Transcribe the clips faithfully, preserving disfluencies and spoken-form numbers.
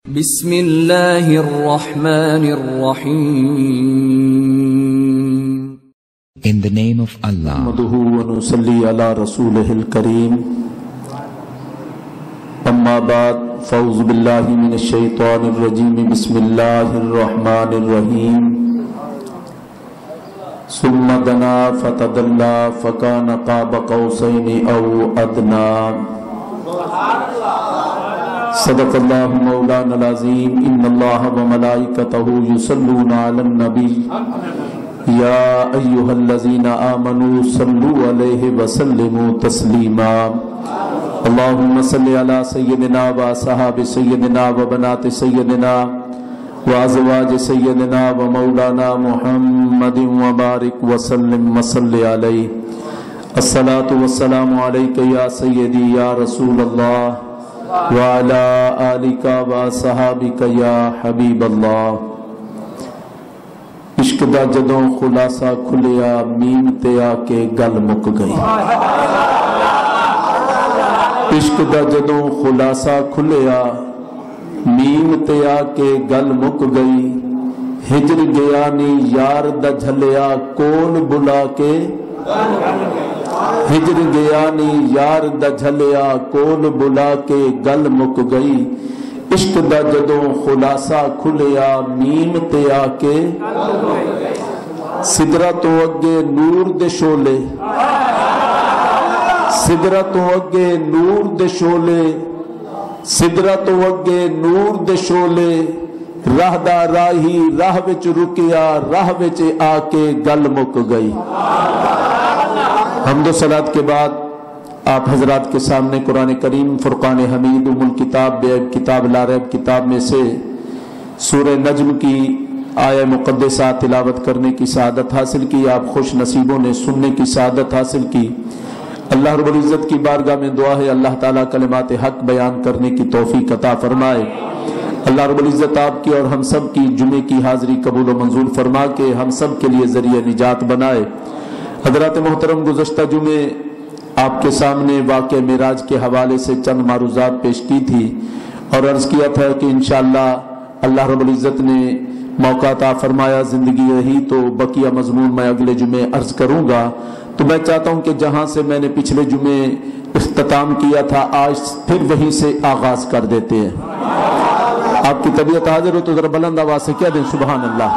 بسم اللہ الرحمن الرحیم. In the name of Allah. نحمده ونصلي على رسوله الكريم. اما بعد فاعوذ باللہ من الشیطان الرجیم. بسم اللہ الرحمن الرحیم. ثم دنا فتدلى فكان قاب قوسين او ادنى. صدق اللہ مولانا العظیم. ان اللہ وملائکتہ یصلون علی النبی یا ایہا الذین آمنوا صلوا علیہ وسلموا تسلیما. اللہم صلی علی سیدنا و صحاب سیدنا و بنات سیدنا و ازواج سیدنا و مولانا محمد و بارک وسلم وصلی علیہ. الصلاة والسلام علیک یا سیدی یا رسول اللہ وعلا آلکا و صحابکا یا حبیب اللہ. عشق دا جدوں خلاصہ کھلیا میم تے آ کے گل مک گئی. عشق دا جدوں خلاصہ کھلیا میم تے آ کے گل مک گئی. ہجر گیا نی یار دا جھلیا کون بلا کے. ہجر گیا نی یار دا جھلیا کول بلا کے گل مک گئی. عشق دا جدوں خلاصہ کھلیا میم تے آ کے. سدرہ تو اگے نور دے شولے سدرہ تو اگے نور دے شولے سدرہ تو اگے نور دے شولے. راہ دا راہی راہ وچ رکیا راہ وچ آ کے گل مک گئی. حمد و صلات کے بعد آپ حضرات کے سامنے قرآن کریم فرقان حمید ام الکتاب بے عیب کتاب لا ریب کتاب میں سے سورہ نجم کی آیہ مقدسہ تلاوت کرنے کی سعادت حاصل کی. آپ خوش نصیبوں نے سننے کی سعادت حاصل کی. اللہ رب العزت کی بارگاہ میں دعا ہے اللہ تعالیٰ کلمات حق بیان کرنے کی توفیق عطا فرمائے. اللہ رب العزت آپ کی اور ہم سب کی جمعے کی حاضری قبول و منظور فرما کے ہم سب کے لیے ذریعہ نجات بنائے. حضرات محترم گزشتہ جمعے آپ کے سامنے واقع معراج کے حوالے سے چند معروضات پیش کی تھی اور عرض کیا تھا کہ انشاءاللہ اللہ رب العزت نے موقع عطا فرمایا زندگی رہی تو بقیہ مضمون میں اگلے جمعے عرض کروں گا. تو میں چاہتا ہوں کہ جہاں سے میں نے پچھلے جمعے اختتام کیا تھا آج پھر وہیں سے آغاز کر دیتے ہیں. آپ کی طبیعت حاضر ہو تو ذرا بلند آواز سے کہہ دیں سبحان اللہ.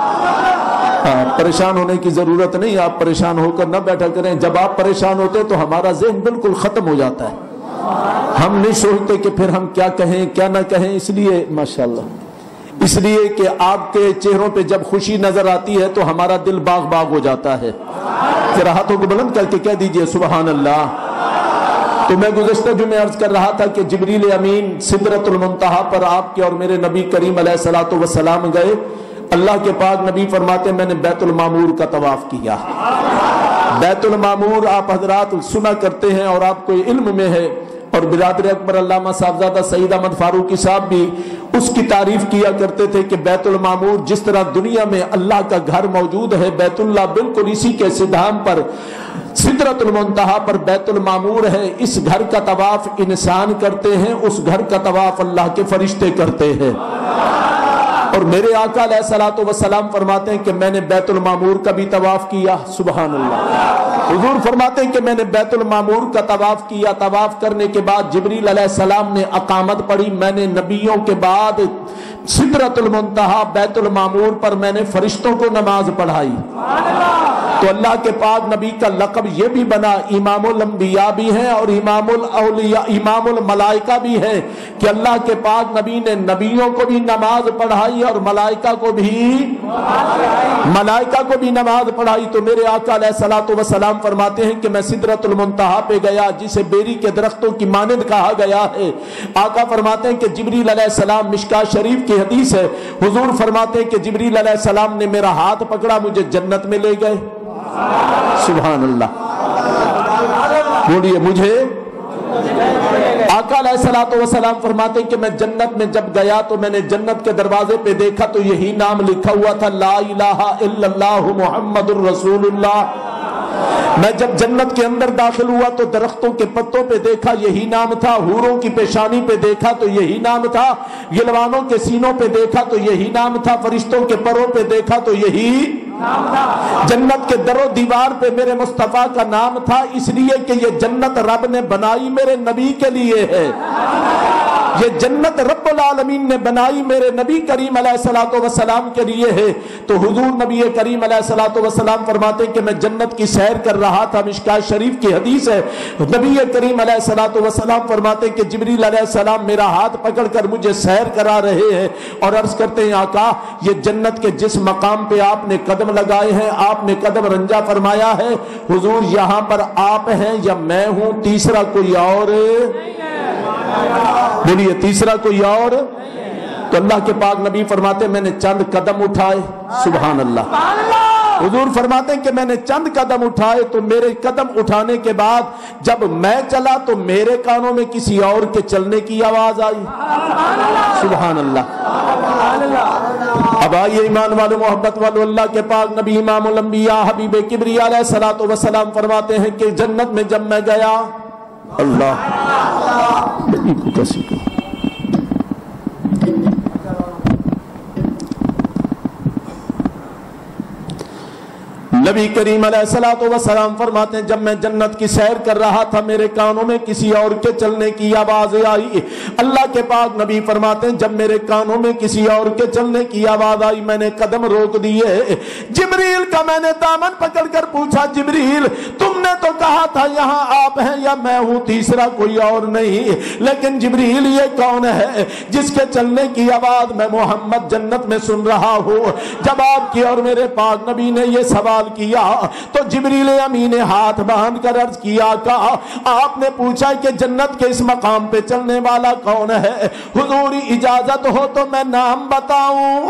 پریشان ہونے کی ضرورت نہیں. آپ پریشان ہو کر نہ بیٹھا کریں. جب آپ پریشان ہوتے تو ہمارا ذہن بالکل ختم ہو جاتا ہے. ہم نہیں سوچتے کہ پھر ہم کیا کہیں کیا نہ کہیں. اس لیے ماشاءاللہ اس لیے کہ آپ کے چہروں پہ جب خوشی نظر آتی ہے تو ہمارا دل باغ باغ ہو جاتا ہے. ذرا ہاتھوں کو بلند کر کے کہہ دیجئے سبحان اللہ. تو میں گزشتہ جمعے عرض کر رہا تھا کہ جبریل امین سدرۃ المنتہا پر آپ کے اور میرے نبی کریم علیہ الصلوۃ والسلام گئے. اللہ کے پاک نبی فرماتے ہیں میں نے بیت المعمور کا طواف کیا. بیت المعمور آپ حضرات سنا کرتے ہیں اور آپ کو علم میں ہے اور برادر اکبر علامہ صاحبزادہ سعید احمد فاروقی صاحب بھی اس کی تعریف کیا کرتے تھے کہ بیت المعمور جس طرح دنیا میں اللہ کا گھر موجود ہے بیت اللہ بالکل اسی کے صدام پر سدرۃ المنتہا پر بیت المعمور ہے. اس گھر کا طواف انسان کرتے ہیں اس گھر کا طواف اللہ کے فرشتے کرتے ہیں. اور میرے آقا علیہ الصلوۃ والسلام فرماتے ہیں کہ میں نے بیت المعمور کا بھی طواف کیا. سبحان اللہ. حضور فرماتے ہیں کہ میں نے بیت المعمور کا طواف کیا. طواف کرنے کے بعد جبریل علیہ السلام نے اقامت پڑھی. میں نے نبیوں کے بعد سدرۃ المنتہا بیت المعمور پر میں نے فرشتوں کو نماز پڑھائی. تو اللہ کے پاک نبی کا لقب یہ بھی بنا امام الانبیاء بھی ہیں اور امام الاولیاء امام الملائکہ بھی ہے کہ اللہ کے پاک نبی نے نبیوں کو بھی نماز پڑھائی اور ملائکہ کو بھی ملائکہ کو بھی نماز پڑھائی. تو میرے آقا علیہ الصلوۃ والسلام فرماتے ہیں کہ میں سدرۃ المنتہا پہ گیا جسے بیری کے درختوں کی مانند کہا گیا ہے. آقا فرماتے ہیں کہ جبریل علیہ السلام مشکاۃ شریف کی حدیث ہے حضور فرماتے ہیں کہ جبریل علیہ السلام نے میرا ہاتھ پکڑا مجھے جنت میں لے گئے. سبحان اللہ. بولیے مجھے آقا علیہ الصلوۃ والسلام فرماتے ہیں کہ میں جنت میں جب گیا تو میں نے جنت کے دروازے پہ دیکھا تو یہی نام لکھا ہوا تھا لا الہ الا اللہ محمد الرسول اللہ. میں جب جنت کے اندر داخل ہوا تو درختوں کے پتوں پہ دیکھا یہی نام تھا، حوروں کی پیشانی پہ دیکھا تو یہی نام تھا، گلوانوں کے سینوں پہ دیکھا تو یہی نام تھا، فرشتوں کے پروں پہ دیکھا تو یہی نام تھا۔ جنت کے در و دیوار پہ میرے مصطفیٰ کا نام تھا، اس لیے کہ یہ جنت رب نے بنائی میرے نبی کے لیے ہے، یہ جنت رب العالمین نے بنائی میرے نبی کریم علیہ الصلوۃ والسلام کے لیے ہے۔ تو حضور نبی کریم علیہ الصلوۃ والسلام فرماتے ہیں کہ میں جنت کی سیر کر رہا تھا، مشکات شریف کی حدیث ہے، نبی کریم علیہ الصلوۃ والسلام فرماتے ہیں کہ جبریل علیہ السلام میرا ہاتھ پکڑ کر مجھے سیر کرا رہے ہیں اور عرض کرتے ہیں آقا یہ جنت کے جس مقام پہ آپ نے قدم لگائے ہیں، آپ نے قدم رنجا فرمایا ہے، حضور یہاں پر آپ ہیں یا میں ہوں، تیسرا کوئی اور بولیے تیسرا کوئی اور؟ تو اللہ کے پاک نبی فرماتے ہیں میں نے چند قدم اٹھائے، سبحان اللہ، حضور فرماتے ہیں کہ میں نے چند قدم اٹھائے تو میرے قدم اٹھانے کے بعد جب میں چلا تو میرے کانوں میں کسی اور کے چلنے کی آواز آئی، سبحان اللہ۔ اب آئیے ایمان والو، محبت والو، اللہ کے پاک نبی امام الانبیاء حبیب کبریا علیہ الصلوۃ والسلام فرماتے ہیں کہ جنت میں جب میں گیا، اللہ کو کسی کو نبی کریم علیہ الصلوۃ والسلام فرماتے ہیں جب میں جنت کی سیر کر رہا تھا میرے کانوں میں کسی اور کے چلنے کی آواز آئی، اللہ کے پاک نبی فرماتے ہیں جب میرے کانوں میں کسی اور کے چلنے کی آواز آئی میں نے قدم روک دیے، جبریل کا میں نے دامن پکڑ کر پوچھا جبریل تم نے تو کہا تھا یہاں آپ ہیں یا میں ہوں، تیسرا کوئی اور نہیں، لیکن جبریل یہ کون ہے جس کے چلنے کی آواز میں محمد جنت میں سن رہا ہوں؟ جب آپ کی اور میرے پاک نبی نے یہ سوال کیا تو جبریل امین نے ہاتھ باندھ کر عرض کیا کہ آپ نے پوچھا کہ جنت کے اس مقام پہ چلنے والا کون ہے؟ حضور اجازت ہو تو میں نام بتاؤں،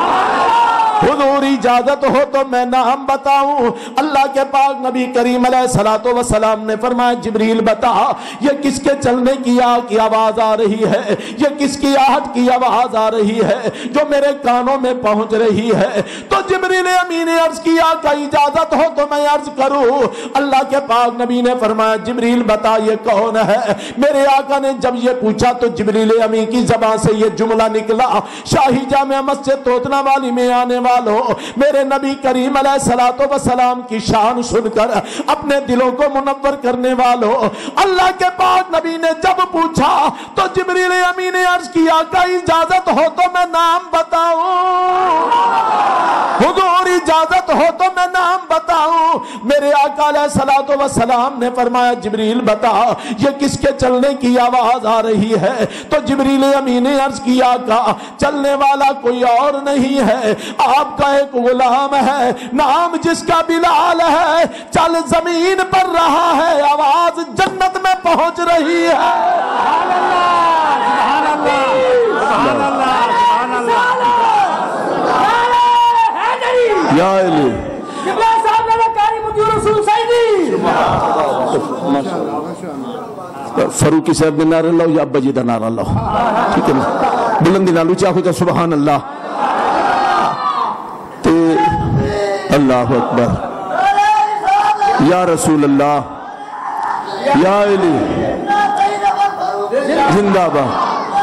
حضور اجازت ہو تو میں نام بتاؤں؟ اللہ کے پاک نبی کریم علیہ الصلوۃ والسلام نے فرمایا جبریل بتا یہ کس کے چلنے کی کی آواز آ رہی ہے، یہ کس کی آہٹ کی آواز آ رہی ہے جو میرے کانوں میں پہنچ رہی ہے؟ تو جبریل امین نے عرض کیا کہ اجازت ہو تو میں عرض کروں؟ اللہ کے پاک نبی نے فرمایا جبریل بتا یہ کون ہے؟ میرے آقا نے جب یہ پوچھا تو جبریل امین کی زبان سے یہ جملہ نکلا، شاہی جامع مسجد توتنا والی میں آنے والوں میرے نبی کریم علیہ الصلوۃ والسلام کی شان سن کر اپنے دلوں کو منور کرنے والوں، اللہ کے پاک نبی نے جب پوچھا تو جبریل امین نے عرض کیا کہ اجازت ہو تو میں نام بتاؤں؟ حضور اجازت ہو تو میں نام بتاؤں؟ میرے آقا علیہ الصلوۃ والسلام نے فرمایا جبریل بتا یہ کس کے چلنے کی آواز آ رہی ہے؟ تو جبریل امین نے عرض کیا کہ چلنے والا کوئی اور نہیں ہے، آپ کا ایک غلام ہے نام جس کا بلال ہے، چل زمین پر رہا ہے آواز جنت میں پہنچ رہی ہے۔ سبحان اللہ، سبحان اللہ، سبحان اللہ، سبحان اللہ، یا علی فاروقی صاحب نے نعرہ لاؤ یا ابا جی دا نعرہ لاؤ، ٹھیک ہے نا، بلندی نالو چاہو جا سبحان اللہ، تے اللہ اکبر، یا رسول اللہ، یا علی زندہ باد۔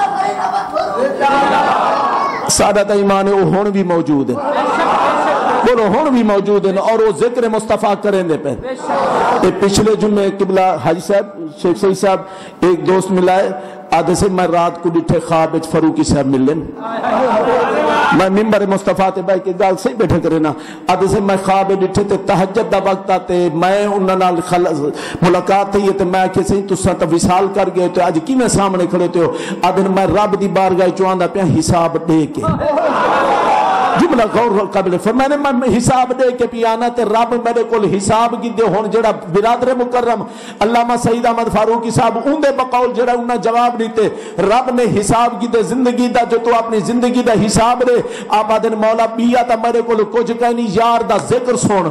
سادت ایمان او ہون بھی موجود ہے، بولو ہون بھی موجود ہیں اور وہ ذکر مصطفیٰ کریں دے پہ۔ پچھلے جمعے قبلہ حاجی صاحب شیخ سعید صاحب ایک دوست ملائے، آدھے سے میں رات کو ڈٹھے خواب اچ فاروقی صاحب مل لیں، میں ممبر مصطفیٰ تے بھائی کے گال سے بیٹھے کرے نا، آدھے سے میں خواب ڈٹھے تے تہجد دا وقت آتے میں انہاں نال ملاقات تھی تے میں کہ صحیح تساں تا وصال کر گئے تے اج کی میں سامنے کھڑے تے ہو؟ آدھے میں رب دی بارگاہ چواندا پیا حساب دے کے، جملہ غور قابل فرمانے میں حساب دے کے پیانا تے رب میرے کول حساب کی دے ہون جڑا برادر مکرم علامہ سعید احمد فاروقی صاحب اندے بقول جڑا انہاں جواب دیتے رب نے حساب کی دے زندگی دا جو تو اپنی زندگی دا حساب دے آپ آدھن مولا پیا تا میرے کول کچھ کہنی یار دا ذکر سن،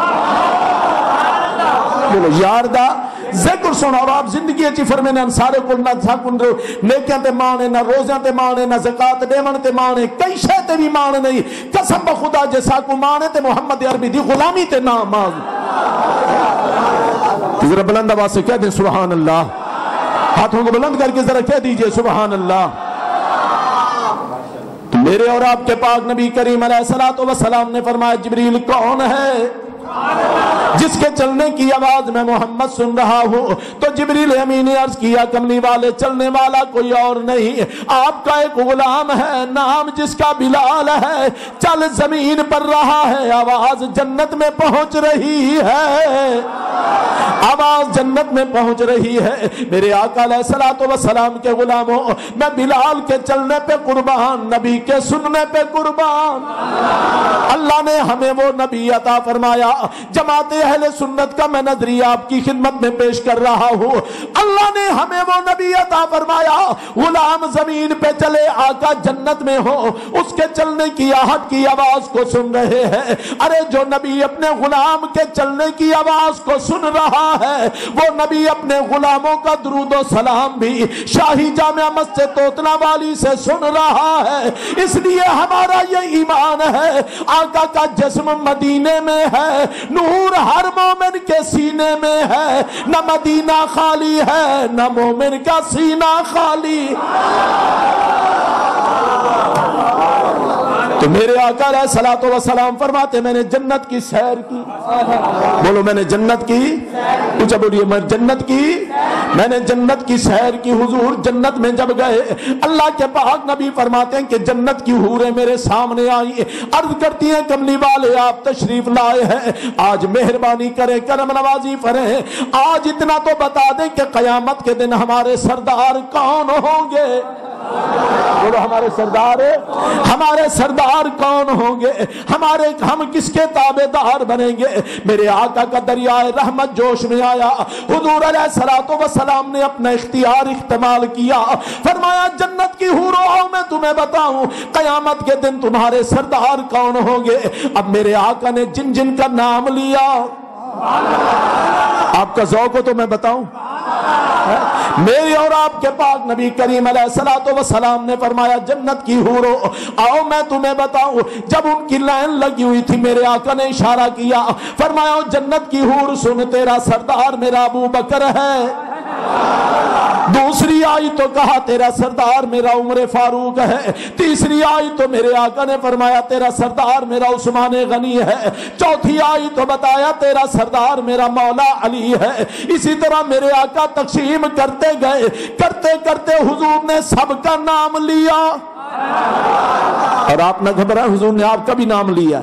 بولو یار دا ذکر سن، اور آپ زندگی اچھی فرمینے انسارے کل نہ ساکن رو نیکیاں تے مانے نہ روزیاں تے مانے نہ زکاة دیمن تے مانے کئی شے بھی مانے نہیں، قسم بخدا جے ساکو مانے تے محمد عربی دی غلامی تے نہ مان۔ ذرا بلند آواز سے کہہ دیں سبحان اللہ. ہاتھوں کو بلند کر کے ذرا کہہ دیجئے سبحان اللہ. تو میرے اور آپ کے پاک نبی کریم علیہ الصلوۃ والسلام نے فرمایا جبریل کون ہے جس کے چلنے کی آواز میں محمد سن رہا ہوں؟ تو جبریل امین نے عرض کیا کملی والے چلنے والا کوئی اور نہیں، آپ کا ایک غلام ہے نام جس کا بلال ہے، چل زمین پر رہا ہے، آواز جنت میں پہنچ رہی ہے، آواز جنت میں پہنچ رہی ہے. میرے آقا علیہ الصلوۃ والسلام کے غلاموں، میں بلال کے چلنے پہ قربان، نبی کے سننے پہ قربان. اللہ نے ہمیں وہ نبی عطا فرمایا. جماعت اہل سنت کا میں نظریہ آپ کی خدمت میں پیش کر رہا ہوں. اللہ نے ہمیں وہ نبی عطا فرمایا، غلام زمین پہ چلے، آقا جنت میں ہو، اس کے چلنے کی آہٹ کی آواز کو سن رہے ہیں. ارے جو نبی اپنے غلام کے چلنے کی آواز کو سن رہا ہے، وہ نبی اپنے غلاموں کا درود و سلام بھی شاہی جامع مسجد توتنا والی سے سن رہا ہے. اس لیے ہمارا یہ ایمان ہے آقا کا جسم مدینے میں ہے، نور ہر مومن کے سینے میں ہے، نہ مدینہ خالی ہے نہ مومن کا سینہ خالی. تو میرے آقا علیہ الصلوۃ والسلام فرماتے میں نے جنت کی سیر کی. بولو میں نے جنت کی، کچھ بولیے میں جنت کی، میں نے جنت کی سیر کی. حضور جنت میں جب گئے، اللہ کے پاک نبی فرماتے ہیں کہ جنت کی حوریں میرے سامنے آئی، عرض کرتی ہیں کملی والے آپ تشریف لائے ہیں، آج مہربانی کریں کرم نوازی فریں، آج اتنا تو بتا دیں کہ قیامت کے دن ہمارے سردار کون ہوں گے؟ بولو ہمارے سردار، ہمارے سردار کون ہوں گے؟ ہمارے ہم کس کے تابع دار بنیں گے؟ میرے آقا کا دریائے رحمت جوش میں آیا. حضور علیہ الصلوۃ والسلام نے اپنا اختیار استعمال کیا، فرمایا جنت کی حوروں آؤ میں تمہیں بتاؤں قیامت کے دن تمہارے سردار کون ہوں گے. اب میرے آقا نے جن جن کا نام لیا، آپ کا ذوق ہو تو میں بتاؤں، میرے اور آپ کے پاک نبی کریم علیہ الصلوۃ والسلام نے فرمایا جنت کی حوروں آؤ میں تمہیں بتاؤں. جب ان کی لائن لگی ہوئی تھی میرے آقا نے اشارہ کیا، فرمایا جنت کی حور سن تیرا سردار میرا ابو بکر ہے. دوسری آئی تو کہا تیرا سردار میرا عمر فاروق ہے. تیسری آئی تو میرے آقا نے فرمایا تیرا سردار میرا عثمان غنی ہے. چوتھی آئی تو بتایا تیرا سردار میرا مولا علی ہے. اسی طرح میرے آقا تقسیم کرتے گئے، کرتے کرتے حضور نے سب کا نام لیا. اور آپ نہ گھبرائیں، حضور نے آپ کا بھی نام لیا.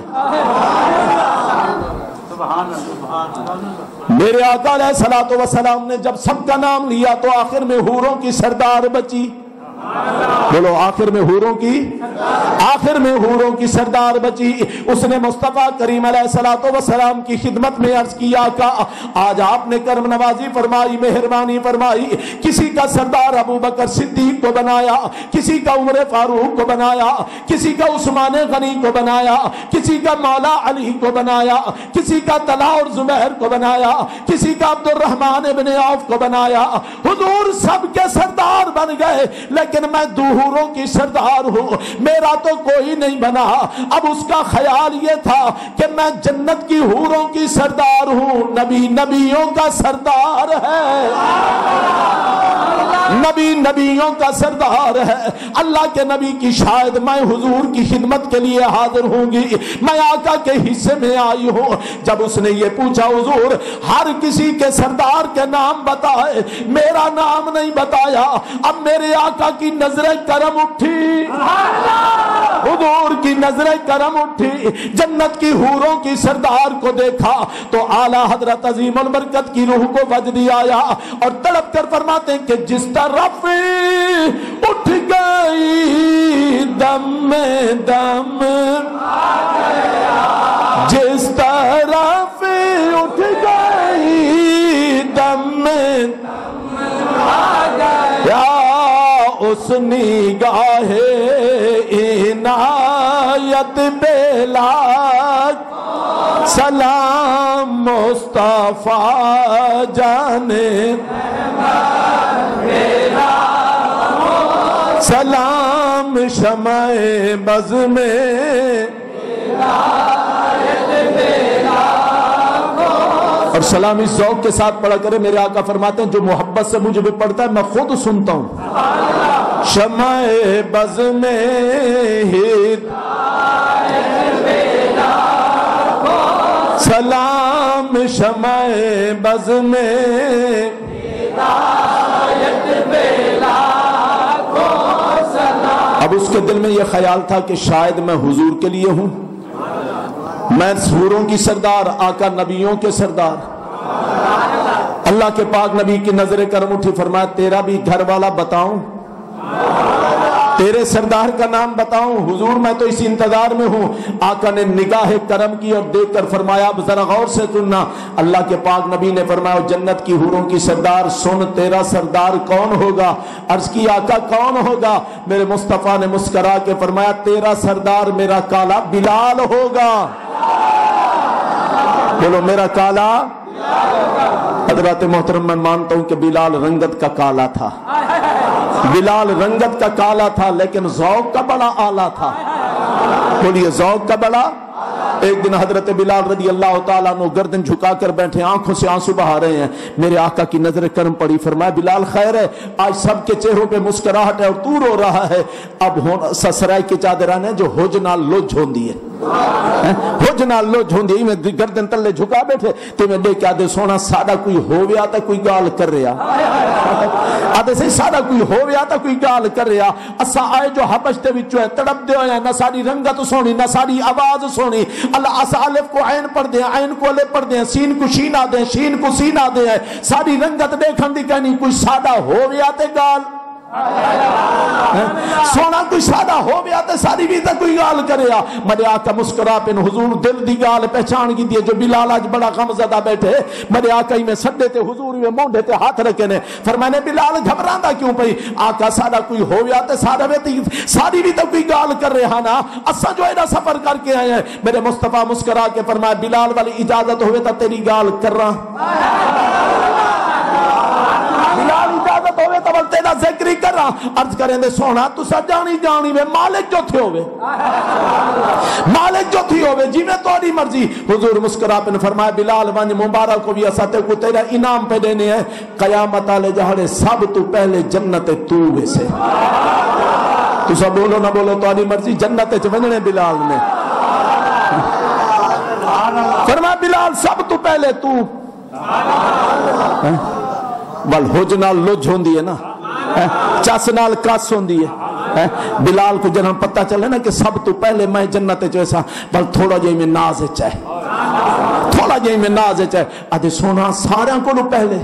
میرے آقا علیہ الصلوۃ والسلام نے جب سب کا نام لیا تو آخر میں حوروں کی سردار بچی. بولو آخر میں حوروں کی، آخر میں حوروں کی سردار بچی. اس نے مصطفیٰ کریم علیہ الصلوۃ والسلام کی خدمت میں عرض کیا کہ آج آپ نے کرم نوازی فرمائی، مہربانی فرمائی، کسی کا سردار ابو بکر صدیق کو بنایا، کسی کا عمر فاروق کو بنایا، کسی کا عثمان غنی کو بنایا، کسی کا مولا علی کو بنایا، کسی کا طلحہ اور زبیر کو بنایا، کسی کا عبد الرحمن ابن عوف کو بنایا. حضور سب کے سردار بن گئے، لیکن میں دو حوروں کی سردار ہوں، میرا تو کوئی نہیں بنا. اب اس کا خیال یہ تھا کہ میں جنت کی حوروں کی سردار ہوں، نبی نبیوں کا سردار ہے، نبی نبیوں کا سردار ہے. اللہ کے نبی کی شاید میں حضور کی خدمت کے لیے حاضر ہوں گی، میں آقا کے حصے میں آئی ہوں. جب اس نے یہ پوچھا حضور ہر کسی کے سردار کے نام بتائے، میرا نام نہیں بتایا. اب میرے آقا کی نظر کرم اٹھی، حضور کی نظر کرم اٹھی، جنت کی حوروں کی سردار کو دیکھا تو اعلی حضرت عظیم البرکت کی روح کو وجد آیا اور تڑپ کر فرماتے ہیں کہ جس طرف اٹھ گئی دم میں دم، جس طرف اٹھ گئی دم میں یا اس نگاہ عنایت پہ لاکھ سلام مصطفیٰ جانے، سلام شمع بز میں، اور سلام اس ذوق کے ساتھ پڑھا کرے. میرے آقا فرماتے ہیں جو محبت سے مجھے بھی پڑھتا ہے میں خود سنتا ہوں. شمع بز میں ہدایت سلام شمع بز میں اب اس کے دل میں یہ خیال تھا کہ شاید میں حضور کے لیے ہوں, میں سوروں کی سردار, آقا نبیوں کے سردار. اللہ کے پاک نبی کی نظر کرم اٹھی, فرمایا تیرا بھی گھر والا بتاؤں, تیرے سردار کا نام بتاؤں؟ حضور میں تو اس انتظار میں ہوں. آقا نے نگاہ کرم کی اور دیکھ کر فرمایا اب ذرا غور سے سننا. اللہ کے پاک نبی نے فرمایا جنت کی حوروں کی سردار سن, تیرا سردار کون ہوگا؟ عرض کی آقا کون ہوگا؟ میرے مصطفیٰ نے مسکرا کے فرمایا تیرا سردار میرا کالا بلال ہوگا. بولو میرا کالا. حضرات محترم میں مانتا ہوں کہ بلال رنگت کا کالا تھا, بلال رنگت کا کالا تھا, لیکن ذوق کا بڑا آلہ تھا. بولیے ذوق کا بڑا. ایک دن حضرت بلال رضی اللہ تعالیٰ عنہ گردن جھکا کر بیٹھے, آنکھوں سے آنسو بہا رہے ہیں. میرے آقا کی نظر کرم پڑی, فرمایا بلال خیر ہے, آج سب کے چہروں پہ مسکراہٹ ہے اور تو رو رہا ہے. اب سسرائی کے چادرانے جو ہوج نال لو جھوندی ہے, ہوج نال لو جھوندی میں گردن تلے جھکا بیٹھے تے میں دیکھ آدھے سونا سادہ کوئی ہووے آتا کوئی گال کر رہا, آدھے سے سادہ کوئی ہووے آتا کوئی گال کر رہا. اسا آئے جو حبش دے وچوں ہے, تڑپ دے ہوئے, نہ ساری رنگت سونی نہ ساری آواز سونی. اللہ اسا الف کو عین پڑھ دیں, عین کو الف پڑھ دیں, سین کو شین آ دیں, شین کو سین آ دیں, ساری رنگت دیکھن دی کہنی کوئی سادہ ہووے آتے گال سونا کوئی سادہ ہو گیا تے ساری بھی تک کوئی گال کرے. میرے آقا مسکرا پن حضور دل دی گال پہچان کی دیئے. جو بلال آج بڑا غم زدہ بیٹھے, میرے آقا ہی میں سڈے تے حضور میں مونڈے تے ہاتھ رکھے نے. فرمانے بلال گھبراندہ کیوں پئی؟ آقا سادہ کوئی ہو گیا تے ساری بھی تک کوئی گال کر رہا نا, اسا جو ایڈا سفر کر کے آئے ہیں. میرے مصطفیٰ مسکرا کے فرمایا بلال والی اجازت ہوئے تا تیری گال کر رہا, بلال اجازت ہوئے تو بل تیرا ذکری کر رہا. عرض کریں دے سونا تو سا جانی جانی وے مالک جو تھے ہوئے, مالک جو تھی ہوئے جی میں توڑی مرضی. حضور مسکرا پہ نے فرمایا بلال ونج مبارک کو بھی اساتے کو تیرا انعام پہ دینے ہیں. قیامت آلے جہاں سب تو پہلے جنت تو ویسے, تو سب بولو نہ بولو توڑی مرضی, جنت چونجنے بلال نے. فرمایا بلال سب تو پہلے تو بل ہوج نال لوج ہوندی ہے نا, چاس نال کاس ہوندی ہے. بلال کو جنہاں پتہ چلے نا کہ سب تو پہلے میں جنت چویسا, بل تھوڑا جائی میں ناز چاہے, تھوڑا جائی میں ناز چاہے. آدھے سونا سارے کو لو پہلے.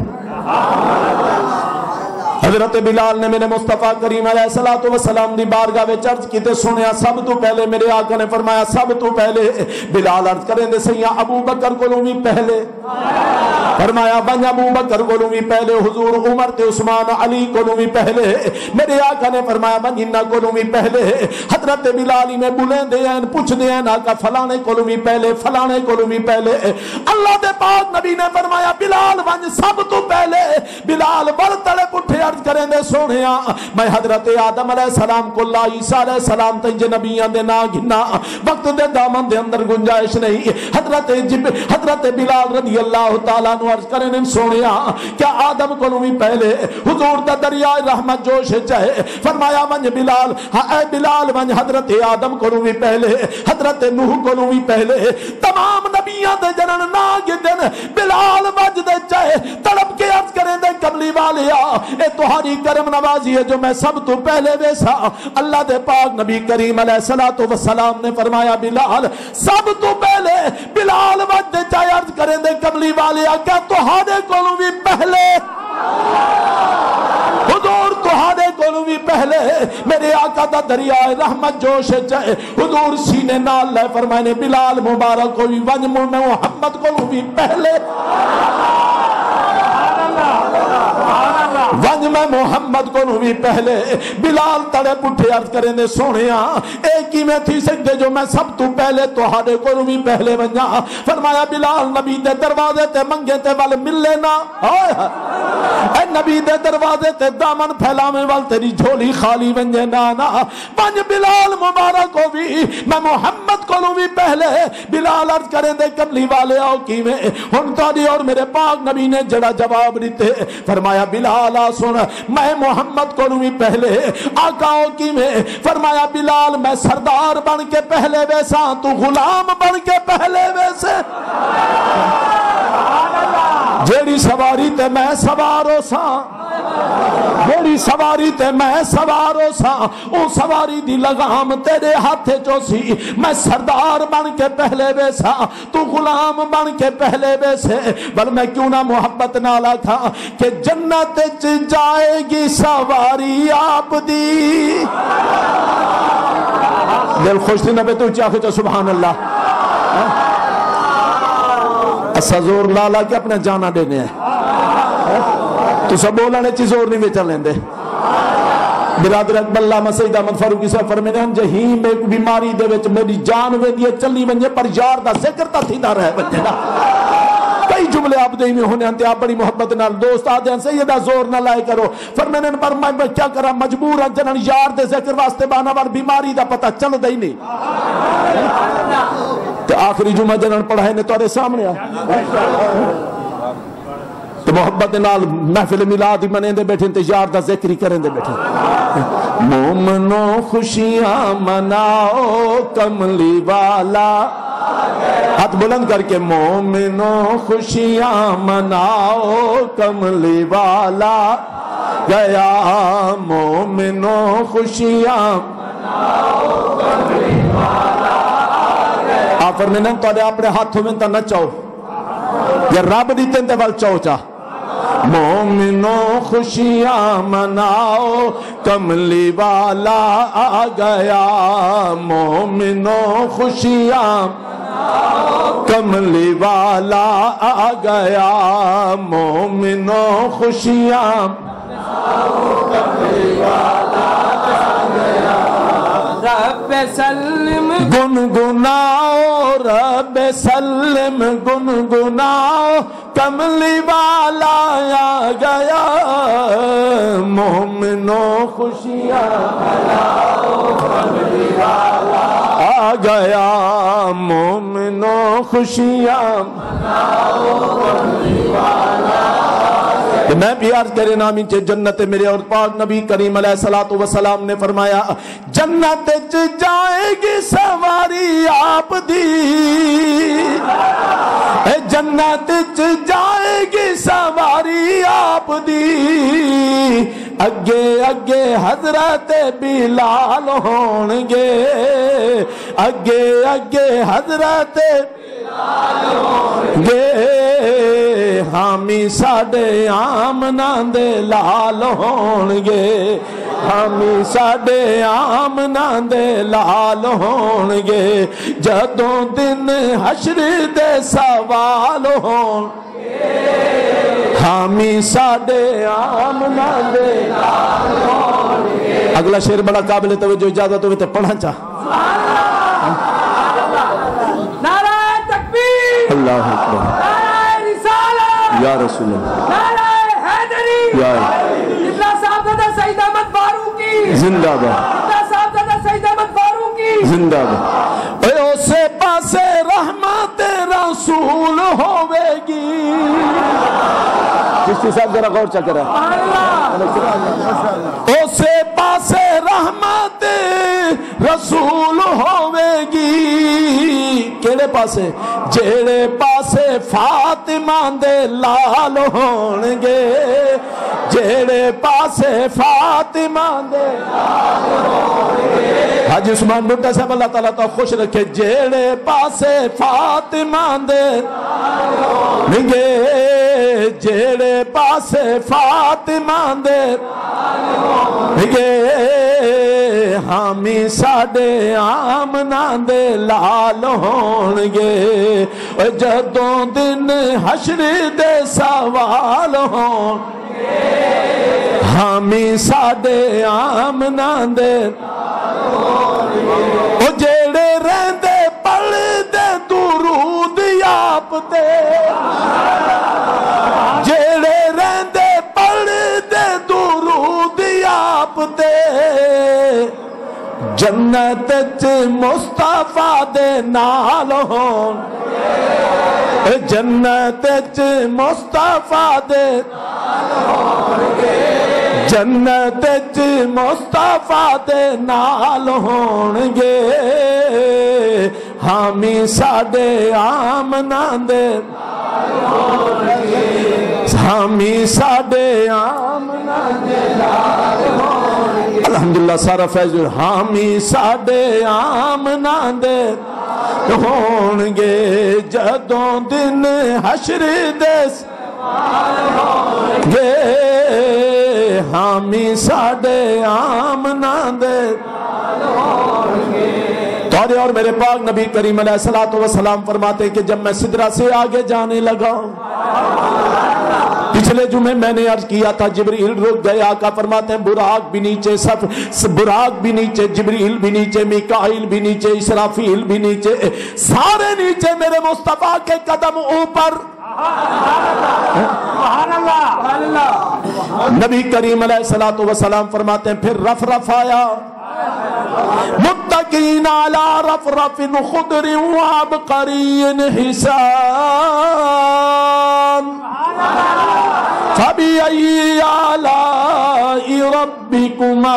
حضرت بلال نے میرے مصطفیٰ کریم علیہ الصلوۃ والسلام دی بارگاہ میں عرض کی تے سنیا سب تو پہلے. میرے آقا نے فرمایا سب تو پہلے. بلال عرض کریں دے سیاں ابو بکر کو لوں بھی پہلے. فرمایا بن ابو بکر کو لوں بھی پہلے. حضور عمر تے عثمان علی کو لوں بھی پہلے. میرے آقا نے فرمایا بن انہاں کو لوں بھی پہلے. حضرت بلال میں بلیں دے ہیں پوچھ دے ہیں آقا فلانے کو لوں بھی پہلے, فلانے کو لوں بھی پہلے. اللہ دے پاک نبی نے فرمایا بلال بن سب تو پہلے. بلال بل تڑے پٹھے عرض کریں دے سونیا میں حضرت آدم علیہ السلام کو اللہ عیسیٰ علیہ السلام تنجے نبیان دے نا گھنا وقت دے دامن دے اندر گنجائش نہیں. حضرت جب حضرت بلال رضی اللہ تعالیٰ نو عرض کریں دے سونیا کیا آدم کو نوی پہلے حضور دا دریائے رحمت جوش چاہے. فرمایا من بلال ہاں اے بلال من حضرت آدم کو نوی پہلے, حضرت نوح کو نوی پہلے, تمام نبیان دے جنن نا گدن بلال وجد چاہے. تڑپ کے عرض کریں دے کملی والیا اے تمہاری کرم نوازی ہے جو میں سب تو پہلے ویسا. اللہ دے پاک نبی کریم علیہ الصلوۃ والسلام نے فرمایا بلال سب تو پہلے. بلال وجد چاہے عرض کریں دے کملی والیا کیا تمہارے کولوں بھی پہلے, حضور تمہارے کولوں بھی پہلے. میرے آقا دا دریائے رحمت جوش چاہے. حضور سینے نال لے فرمائے بلال مبارک کو بھی ونج محمد کولوں بھی پہلے, ونج میں محمد کو نو بھی پہلے. بلال تڑے پٹھے عرض کریں دے سونیا ایک ہی میں تھی سکتے جو میں سب تو پہلے تو ہارے کو نو بھی پہلے ونجا. فرمایا بلال نبی دے دروازے تے منگے تے وال ملے نا, اے نبی دے دروازے تے دامن پھیلاویں وال تیری جھولی خالی ونجے نا نا. ونج بلال مبارک کو بھی بھی میں محمد کو بھی پہلے بلال عرض کریں دے کملی والے آؤ کی میں ہن تاری اور میرے پاک نبی نے جڑا جواب دیتے فرمایا بلال آ سن میں محمد کو بھی پہلے آقا آؤ کی میں فرمایا بلال میں سردار بن کے پہلے ویسا تو غلام بن کے پہلے ویسے جیڑی سواری تے میں سوارو سا جیڑی سواری تے میں سوارو سا او سواری دی لگام تیرے ہاتھ چو سی میں سردار بن کے پہلے ویسا تو غلام بن کے پہلے ویسے بل میں کیوں نہ محبت نالا تھا کہ جنت چ جائے گی سواری آپ دی دل خوش تھی نبی تو چاہے تو سبحان اللہ اسا زور لالا کہ اپنے جانا دینے ہیں تو سب بولا نے چیز زور نہیں بیچا لیندے برادر اکبر اللہ سید احمد فاروقی صاحب فرمینے ہیں جہیم ایک بیماری دے وچ میری جان وے دیئے چلی ونجے پر یار دا ذکر تا تھی دا رہے ونجے نا کئی جملے آپ دے میں ہونے ہیں آپ بڑی محبت نال دوست آدھے ہیں سیدہ زور نہ لائے کرو فرمینے ہیں پر میں کیا کرا مجبور ہیں جنہاں یار دے ذکر واسطے بانا بار بیماری دا پتہ چل دے ہی نہیں تو آخری جمعہ جنہاں پڑھائے نے توڑے سامنے تو محبت نال محفل میلاد منیں دے بیٹھیں تے یار دا ذکری کریں دے بیٹھیں مومنو خوشیاں مناؤ کملی والا ہاتھ بلند کر کے مومنو خوشیاں مناؤ کملی والا گیا مومنو خوشیاں مناؤ کملی والا آپ فرمینے تو اپنے ہاتھوں میں تا نہ چاہو یا رب دیتے تے وال چاہو چاہ مومنو خوشیاں مناؤ کملی والا آ گیا مومنو خوشیاں مناؤ کملی والا آ گیا مومنو خوشیاں مناؤ کملی والا آ گیا رب سلم گنگناؤ رب سلم گنگناؤ کملی والا آ گیا مومنو خوشیاں مناؤ کملی والا آ گیا مومنو خوشیاں مناؤ کملی والا میں بھی عرض کرے نامی چے جنت میرے اور پاک نبی کریم علیہ السلام نے فرمایا جنت چ جائے گی سواری آپ دی اے جنت چ جائے گی سواری آپ دی اگے اگے حضرت بلال ہونگے اگے اگے حضرت بلال ہونگے حامی ساڑے آمنہ دے لال ہونگے حامی ساڑے آمنہ دے لال ہونگے جدوں دن حشر دے سوال ہونگے حامی ساڑے آمنہ دے لال ہونگے اگلا شعر بڑا قابل توجہ اجازت ہوئے تے پڑھا چاہ نعرہ تکبیر اللہ اکبر نعرہ رسالہ یا رسول اللہ نعرہ حیدری یا ابن صاحبزادہ سید احمد فاروقی زندہ باد ابن صاحبزادہ سید احمد فاروقی زندہ باد اے اسے پاسے رحمت رسول ہوئے گی جس کی صاحب ذرا غور چکر ہے اسے پاسے رحمت رسول ہوئے گی کیڑے پاسے جیڑے پاسے فاطمہ دے لال ہونگے جیڑے پاسے فاطمہ دے لال ہونگے حاجی عثمان بھٹا صاحب اللہ تعالیٰ تو خوش رکھے جیڑے پاسے فاطمہ دے لال ہونگے جیڑے پاسے فاطمہ دے لال ہونگے حامی ساڑے آمنہ دے لال ہونگے جدوں دن حشر دے سوال ہونگے حامی ساڑے آمنہ دے لال ہونگے جیڑے رہندے پڑھ دے درود آپ تے جیڑے رہندے پڑھ دے درود آپ تے جنت چ مصطفیٰ دے نال ہون جنت چ مصطفیٰ دے جنت چ مصطفیٰ دے نال ہون گے حامی ساڈے آمنا دے حامی ساڈے آمنا دے الحمدللہ سارا فیض حامی ساڈے آمنا دے ہون گے جدوں دن حشر دس گے حامی ساڈے آمنا دے تورے اور میرے پاک نبی کریم علیہ الصلوۃ والسلام فرماتے کہ جب میں سدرہ سے آگے جانے لگا پچھلے جمعے میں نے عرض کیا تھا جبریل رک گئے آقا فرماتے ہیں براق بھی نیچے صف براق بھی نیچے جبریل بھی نیچے میکائیل بھی نیچے اسرافیل بھی نیچے سارے نیچے میرے مصطفیٰ کے قدم اوپر نبی کریم علیہ الصلوۃ والسلام فرماتے ہیں پھر رف رف آیا متقین علی رف رف خضر وعبقری حسان فبأي آلاء ربكما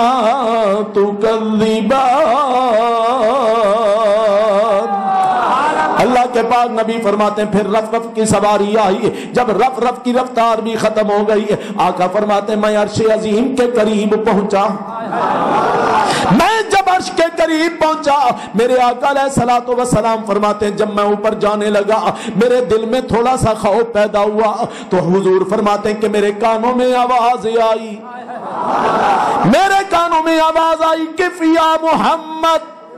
تكذبان اللہ کے پاک نبی فرماتے ہیں پھر رف رف کی سواری آئی جب رف رف کی رفتار بھی ختم ہو گئی آقا فرماتے ہیں میں عرش عظیم کے قریب پہنچا میں جب عرش کے قریب پہنچا میرے آقا علیہ الصلوۃ والسلام فرماتے ہیں جب میں اوپر جانے لگا میرے دل میں تھوڑا سا خوف پیدا ہوا تو حضور فرماتے ہیں کہ میرے کانوں میں آواز آئی میرے کانوں میں آواز آئی کہ یا محمد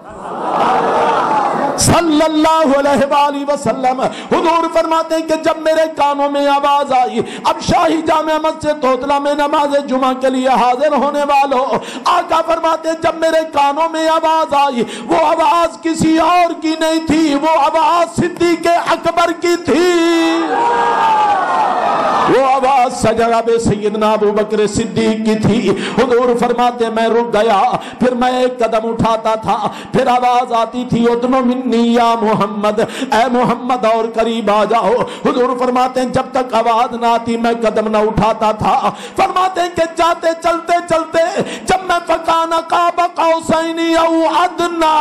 صلی اللہ علیہ وآلہ وسلم حضور فرماتے ہیں کہ جب میرے کانوں میں آواز آئی اب شاہی جامع مسجد توتلا میں نماز جمعہ کے لیے حاضر ہونے والوں آقا فرماتے ہیں جب میرے کانوں میں آواز آئی وہ آواز کسی اور کی نہیں تھی وہ آواز صدیق اکبر کی تھی وہ آواز سجرب سیدنا ابو بکر صدیق کی تھی حضور فرماتے ہیں میں رک گیا پھر میں ایک قدم اٹھاتا تھا پھر آواز آتی تھی ادنو منی یا محمد اے محمد اور قریب آ جاؤ حضور فرماتے ہیں جب تک آواز نہ آتی میں قدم نہ اٹھاتا تھا فرماتے ہیں کہ جاتے چلتے چلتے جب میں فکان قاب قوسین او ادنی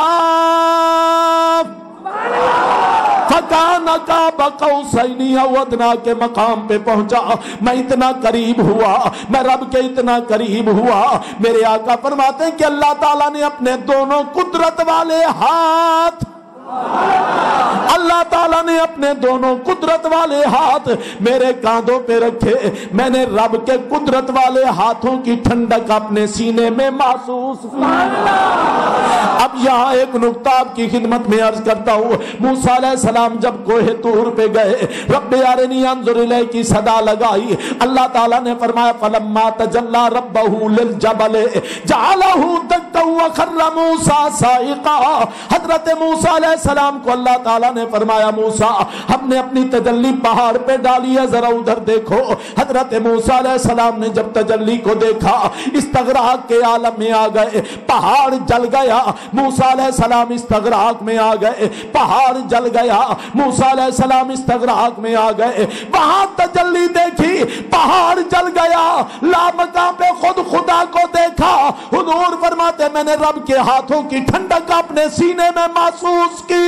فکان قاب قوسین او ادنی کے مقام پہ پہنچا میں اتنا قریب ہوا میں رب کے اتنا قریب ہوا میرے آقا فرماتے ہیں کہ اللہ تعالیٰ نے اپنے دونوں قدرت والے ہاتھ اللہ تعالیٰ نے اپنے دونوں قدرت والے ہاتھ میرے کاندھوں پہ رکھے میں نے رب کے قدرت والے ہاتھوں کی ٹھنڈک اپنے سینے میں محسوس کی اب یہاں ایک نقطہ آپ کی خدمت میں عرض کرتا ہوں موسیٰ علیہ السلام جب کوہ طور پہ گئے رب ارنی انظر الیک کی صدا لگائی اللہ تعالیٰ نے فرمایا فلما تجلی ربہ للجبل جعلہ دکا وخر موسیٰ صاعقا حضرت موسیٰ علیہ السلام کو اللہ تعالیٰ نے فرمایا موسیٰ ہم نے اپنی تجلی پہاڑ پہ ڈالی ہے ذرا ادھر دیکھو حضرت موسیٰ علیہ السلام نے جب تجلی کو دیکھا استغراق کے عالم میں آ گئے پہاڑ جل گیا موسیٰ علیہ السلام استغراق میں آ گئے پہاڑ جل گیا موسیٰ علیہ السلام استغراق میں آ گئے وہاں تجلی دیکھی پہاڑ جل گیا لامکان پہ خود خدا کو دیکھا حضور فرماتے میں نے رب کے ہاتھوں کی ٹھنڈک اپنے سینے میں محسوس کی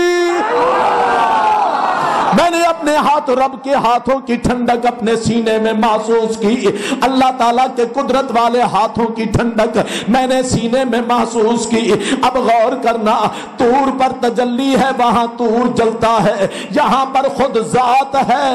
میں نے اپنے ہاتھ رب کے ہاتھوں کی ٹھنڈک اپنے سینے میں محسوس کی اللہ تعالیٰ کے قدرت والے ہاتھوں کی ٹھنڈک میں نے سینے میں محسوس کی اب غور کرنا طور پر تجلی ہے وہاں طور جلتا ہے یہاں پر خود ذات ہے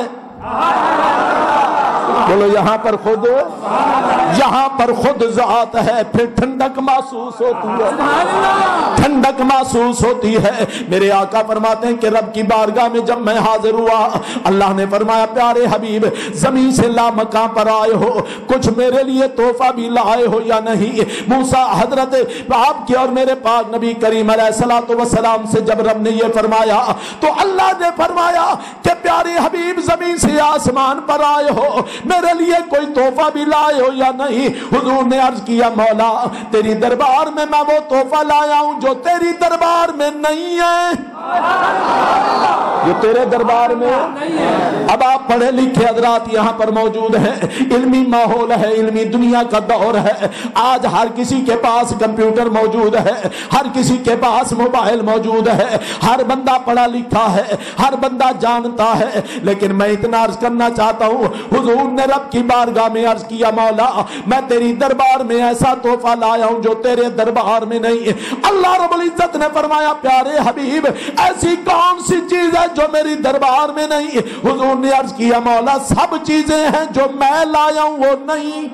بولو یہاں پر خود یہاں پر خود ذات ہے پھر ٹھنڈک محسوس ہوتی ہے ٹھنڈک محسوس ہوتی ہے میرے آقا فرماتے ہیں کہ رب کی بارگاہ میں جب میں حاضر ہوا اللہ نے فرمایا پیارے حبیب زمین سے لامکان پر آئے ہو کچھ میرے لیے تحفہ بھی لائے ہو یا نہیں موسیٰ حضرت آپ کی اور میرے پاک نبی کریم علیہ الصلوۃ والسلام سے جب رب نے یہ فرمایا تو اللہ نے فرمایا کہ پیارے حبیب زمین سے آسمان پر آئے ہو میرے لیے کوئی تحفہ بھی لائے ہو یا نہیں؟ حضور نے عرض کیا مولا تیری دربار میں میں وہ تحفہ لایا ہوں جو تیری دربار میں نہیں ہے، جو تیرے دربار میں۔ اب آپ پڑھے لکھے حضرات یہاں پر موجود ہیں، علمی ماحول ہے، علمی دنیا کا دور ہے، آج ہر کسی کے پاس کمپیوٹر موجود ہے، ہر کسی کے پاس موبائل موجود ہے، ہر بندہ پڑھا لکھا ہے، ہر بندہ جانتا ہے، لیکن میں اتنا عرض کرنا چاہتا ہوں حضور نے رب کی بارگاہ میں عرض کیا مولا میں تیری دربار میں ایسا تحفہ لایا ہوں جو تیرے دربار میں نہیں۔ اللہ رب العزت نے فرمایا پیارے حبیب ایسی کون سی چیز ہے جو میری دربار میں نہیں؟ حضور نے عرض کیا مولا سب چیزیں ہیں جو میں لایا ہوں وہ نہیں،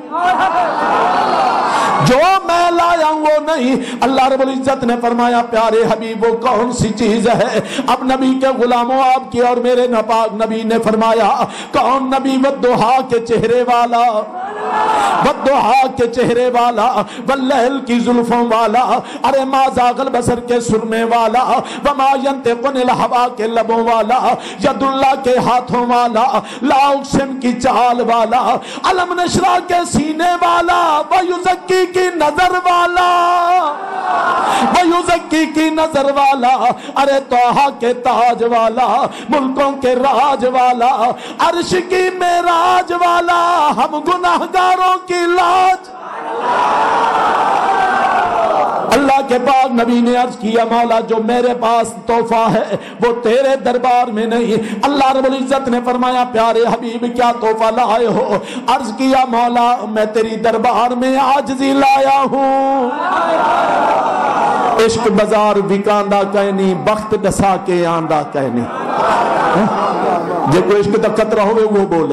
جو میں لایا ہوں وہ نہیں۔ اللہ رب العزت نے فرمایا پیارے حبیب وہ کون سی چیز ہے؟ اب نبی کے غلاموں آپ کے اور میرے نپاک نبی نے فرمایا کون نبی؟ والضحا کے چہرے والا، والضحا کے چہرے والا، واللیل کی زلفوں والا، ارے ما زاغ البصر کے سرمے والا، وما ینطق عن الہوا کے لبوں والا، ید اللہ کے ہاتھوں والا، لا اقسم کی چال والا، علم نشرح کے سینے والا، ویزکی کی نظر والا، ویزکی کی نظر والا، ارے طٰہٰ کے تاج والا، ملکوں کے راج والا، عرش کی معراج والا، ہم گناہگاروں کی لاج۔ اللہ کے پاک نبی نے عرض کیا مولا جو میرے پاس تحفہ ہے وہ تیرے دربار میں نہیں۔ اللہ رب العزت نے فرمایا پیارے حبیب کیا تحفہ لائے ہو؟ عرض کیا مولا میں تیری دربار میں عاجزی لایا ہوں۔ عشق بازار بکاندہ کہنی، بخت ڈسا کے آندہ کہنی۔ جو کوئی عشق دا قطرہ ہوئے وہ بولے۔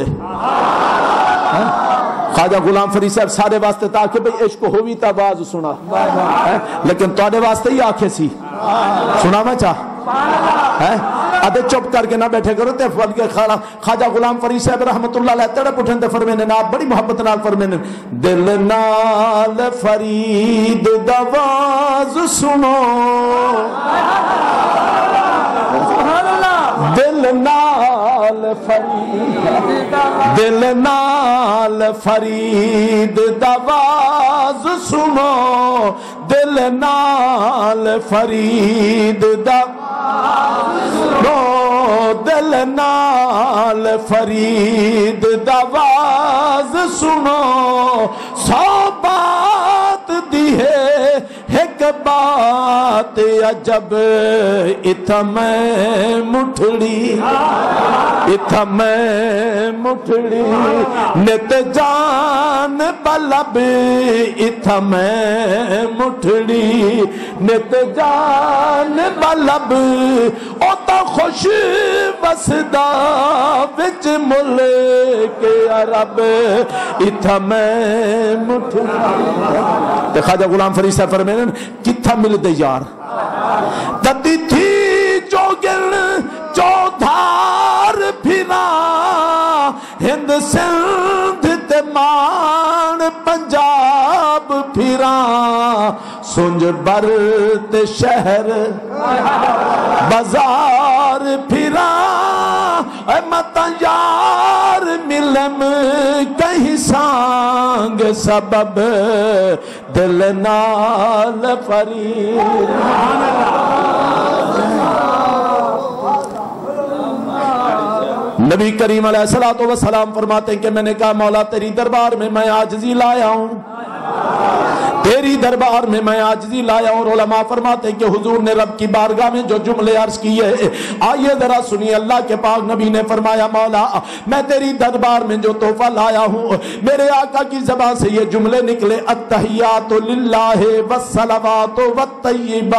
خواجہ غلام فرید صاحب سارے واسطے تاکہ بھئی عشق ہوئی تا باز سنا، لیکن توڑے واسطے ہی آنکھیں سی سنا میں چاہ ادھے چپ کر کے نہ بیٹھے کرو تے خواجہ غلام فرید صاحب رحمت اللہ علیہ تڑے پٹھیں تے فرمینے آپ بڑی محبت نال فرمینے دل نال فرید دواز سنو، دل نال فرید دل نال فرید دواز سنو، دل نال فرید دواز سنو، دل نال فرید دواز سنو، سو بات دی ہے ایک بات عجب اتھا میں مٹھڑی، اتھا میں مٹھڑی نت جان بلب، اتھا میں مٹھڑی نت جان بلب، او تا خوش وسدا وچ ملک عرب، اتھا میں مٹھڑی۔ خواجہ غلام فرید صاحب فرمینے کتھا مل دے یار تتی تھی جو گل چودھار پھرا، ہند سندھ تے مان پنجاب پھرا، سنج بر تے شہر بازار پھرا، اے متا یار ملم کہیں سانگ سبب دل نال فرید۔ نبی کریم علیہ الصلوۃ والسلام فرماتے ہیں کہ میں نے کہا مولا تیری دربار میں میں عاجزی لایا ہوں، تیری دربار میں میں عاجزی لایا ہوں۔ اور علماء فرماتے ہیں کہ حضور نے رب کی بارگاہ میں جو جملے عرض کیے آئیے ذرا سنیے۔ اللہ کے پاک نبی نے فرمایا مولا میں تیری دربار میں جو تحفہ لایا ہوں، میرے آقا کی زبان سے یہ جملے نکلے التحیات للہ والصلوات والطیبات۔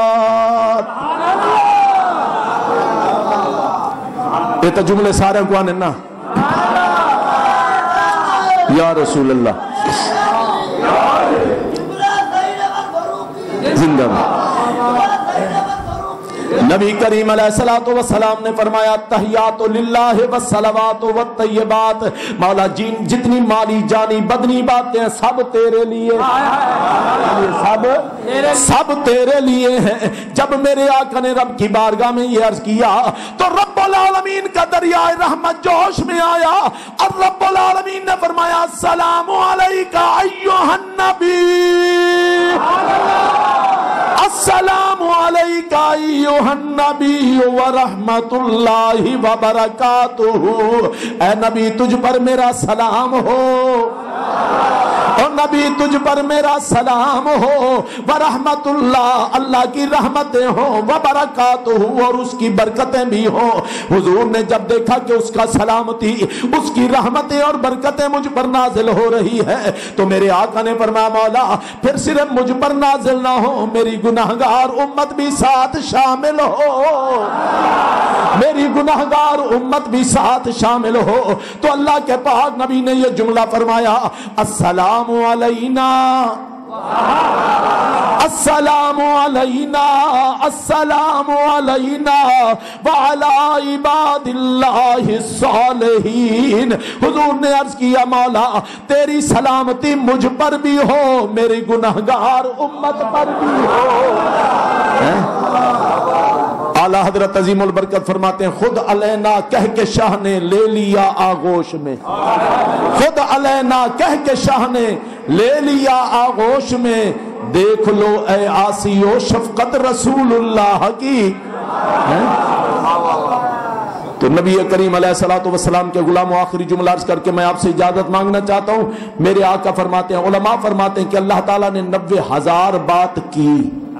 یہ تو جملے سارے کو آنے نا یا رسول اللہ زندہ نبی کریم علیہ الصلوۃ والسلام نے فرمایا تحیات للہ والصلوات والطیبات، مولا جین جتنی مالی جانی بدنی باتیں سب تیرے لیے، سب سب تیرے لیے ہیں۔ جب میرے آقا نے رب کی بارگاہ میں یہ عرض کیا تو رب العالمین کا دریائے رحمت جوش میں آیا اور رب العالمین نے فرمایا السلام علیکہ ایھا النبی، السلام علیکہ ایھا النبی ورحمت اللہ وبرکاتہ، اے نبی تجھ پر میرا سلام ہو، اور نبی تجھ پر میرا سلام ہو، ورحمت اللہ اللہ کی رحمتیں ہوں، وبرکاتہ اور اس کی برکتیں بھی ہوں۔ حضور نے جب دیکھا کہ اس کا سلامتی، اس کی رحمتیں اور برکتیں مجھ پر نازل ہو رہی ہے تو میرے آقا نے فرمایا مولا پھر صرف مجھ پر نازل نہ ہو، میری گناہگار امت بھی ساتھ شامل ہو، میری گناہگار امت بھی ساتھ شامل ہو۔ تو اللہ کے پاک نبی نے یہ جملہ فرمایا السلام علینا، السلام علینا، السلام علینا وعلی عباد اللہ الصالحین۔ حضور نے عرض کیا مولا تیری سلامتی مجھ پر بھی ہو، میری گناہگار امت پر بھی ہو۔ اعلیٰ حضرت عظیم البرکت فرماتے ہیں خود علینا کہہ کے شاہ نے لے لیا آغوش میں، خود علینا کہہ کے شاہ نے لے لیا آغوش میں، دیکھ لو اے آسیو شفقت رسول اللہ کی۔ تو نبی کریم علیہ الصلوۃ والسلام کے غلام و آخری جملہ عرض کر کے میں آپ سے اجازت مانگنا چاہتا ہوں۔ میرے آقا فرماتے ہیں، علماء فرماتے ہیں کہ اللہ تعالیٰ نے نوے ہزار بات کی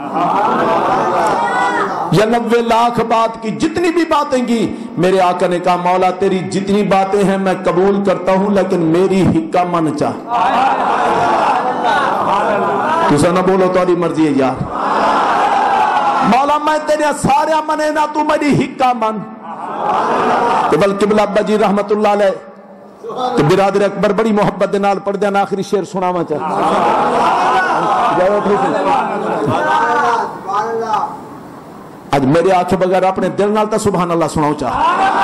یا نوے لاکھ بات کی، جتنی بھی باتیں کی، میرے آقا نے کہا مولا تیری جتنی باتیں ہیں میں قبول کرتا ہوں لیکن میری حقہ من چاہ۔ تُسا نہ بولو تاری مرضی ہے یار، مولا میں تیرے سارے منے نہ تو میری حقہ من۔ تو بلکہ قبلہ ابا جی رحمت اللہ علیہ تو برادر اکبر بڑی محبت دے نال پڑھ دیا، آخری شعر سناواں چاہتا آج میرے آنکھیں بغیر اپنے دل نال تا سبحان اللہ سناؤ چاہ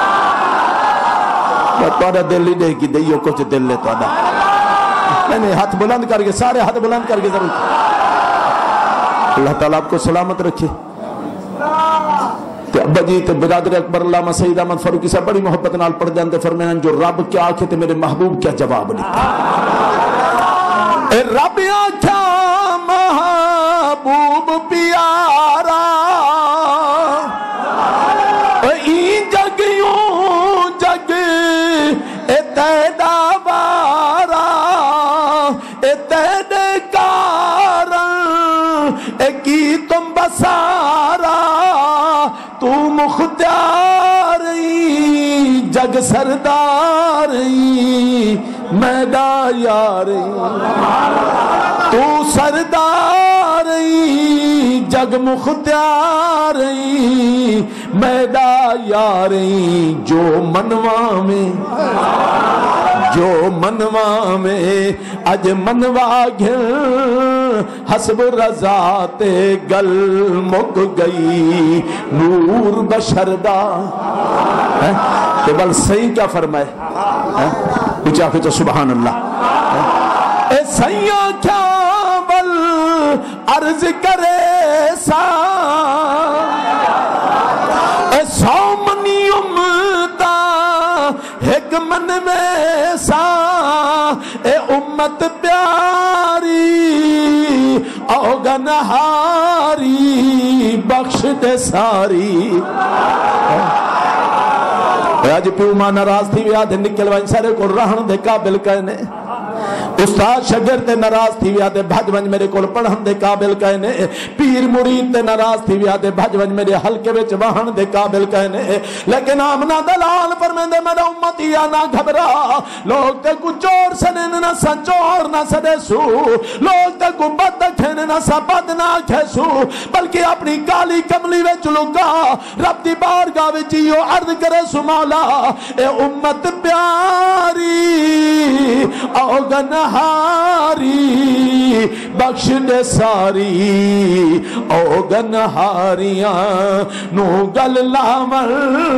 توڑا دل ہی دے کی دئیو کچھ دل لے توڑا میں نے ہاتھ بلند کر کے سارے ہاتھ بلند کر کے ضرور اللہ تعالیٰ آپ کو سلامت رکھے۔ تو ابا جی تو برادر اکبر علامہ سید احمد فاروقی صاحب بڑی محبت نال پڑھ جاندے فرمائیں جو رب کیا آنکھے تے میرے محبوب کیا جواب لکھا، اے رب آنکھا محبوب پیارا این جگ یوں جگ اے تیدا وارا اے تیدے کارن اے کی تم بسارا تو مختار جگ سردار میدا یار تو سردار جگ مختار میدا یار جو منوا میں جو منوا میں اج منوا گھر حسب رضا تے گل مک گئی نور بشردہ تو بل صحیح کیا فرمائے کچھ آخر تو سبحان اللہ اے سیاں کیا بل عرض کرے سا اے سومنی امتا ایک من میں سا اے امت پیاری اوگن ہاری بخش دے ساری آج پیو ماں ناراض تھی ویا دے نکل ون سارے کو رہن دے قابل کہنے استاد شاگرد تے ناراض تھی ویا دے بھج ون میرے کول پڑھن دے قابل کہنے پیر مرید تے ناراض تھی ویا دے بھج ون میرے حلقے وچ وہن دے قابل کہنے لیکن آمنہ دلال فرمیندے میرا امتی یا نہ گھبرا لوگ تے کو چور سنن نہ سا چور نہ سدے سو لوگ تے کو بد کھین نہ سا بد نہ کھسو بلکہ اپنی کالی کملی وچ لکا رب دی بارگاہ وچ یو عرض کرے سو مولا اے امت پیاری اوگن ہاری بخش دے ساری اوگن ہاریاں نو گل لامر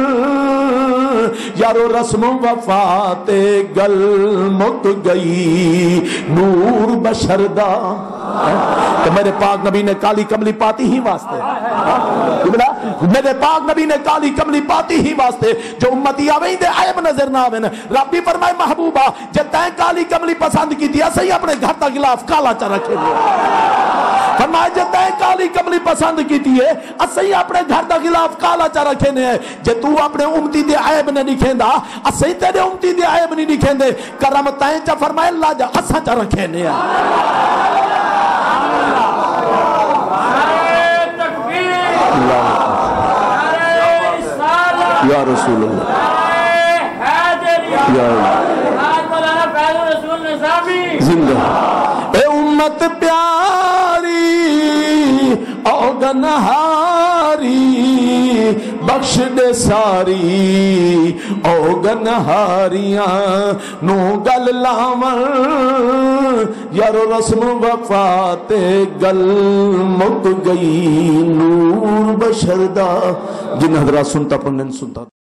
یارو رسم وفات گل مک گئی نور بشردہ تو میرے پاک نبی نے کالی کملی پاتی ہی واسطے میرے پاک نبی نے کالی کملی پاتی ہی واسطے جو امتی آویں دے عیب نظر نہ آویں. رب بھی فرمائے محبوبہ جے تیں کالی کملی پسند کی تھی اسیں اپنے گھر دا غلاف کالا چا رکھے دے. فرمایا جے تیں کالی کملی پسند کی تھی اسیں اپنے گھر دا غلاف کالا چا رکھے نے. جے تو اپنے امتی دے عیب نے نکھیندا اسیں تیرے امتی دے عیب نہیں نکھیندے. کرم تیں چا فرمائے اللہ جا اساں چا رکھے نے. یا رسول اللہ یا زندہ. اے امت پیاری او گنہاری بخش دے ساری او گنہاریاں نو گل لاون یارو رسم وفات گل مک گئی نور بشر دا. جن حضرات سنتا پڑھنے سنتا